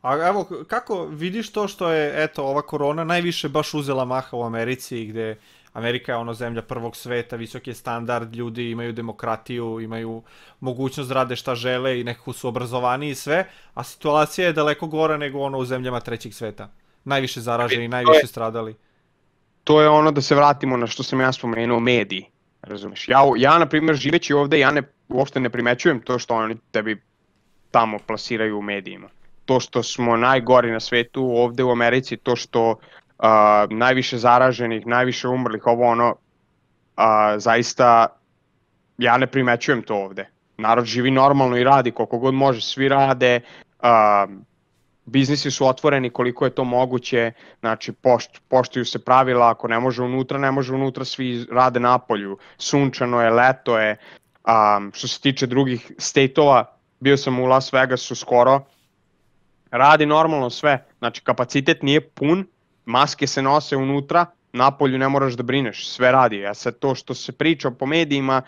A evo, kako vidiš to što je, eto, ova korona najviše baš uzela maha u Americi, gde Amerika je ono zemlja prvog sveta, visok je standard, ljudi imaju demokratiju, imaju mogućnost da rade šta žele i nekako su obrazovani i sve, a situacija je daleko gora nego ono u zemljama trećeg sveta. Najviše zaraženi, To je, najviše stradali. to je ono da se vratimo na što sam ja spomenuo, mediji. Razumeš? Ja na primjer, živeći ovde, uopšte ne primećujem to što oni tebi tamo plasiraju u medijima. To što smo najgori na svetu ovde u Americi, to što najviše zaraženih, najviše umrlih, ovo ono, zaista ja ne primećujem to ovde. Narod živi normalno i radi koliko god može, svi rade, biznisi su otvoreni koliko je to moguće, znači poštuju se pravila, ako ne može unutra, svi rade napolju, sunčano je, leto je. Što se tiče drugih state-ova, bio sam u Las Vegasu skoro, radi normalno sve, znači kapacitet nije pun, maske se nose unutra, napolju ne moraš da brineš, sve radi. A sad to što se priča po medijima,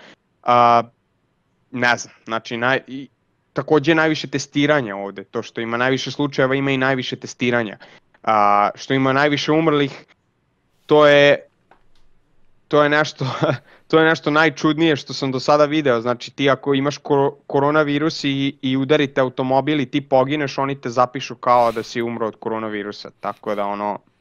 ne znam, znači takođe je najviše testiranja ovde, to što ima najviše slučajeva ima i najviše testiranja. Što ima najviše umrlih, to je nešto to je nešto najčudnije što sam do sada video. Znači ti ako imaš koronavirus i udarite automobil i ti pogineš, oni te zapišu kao da si umro od koronavirusa, tako da ono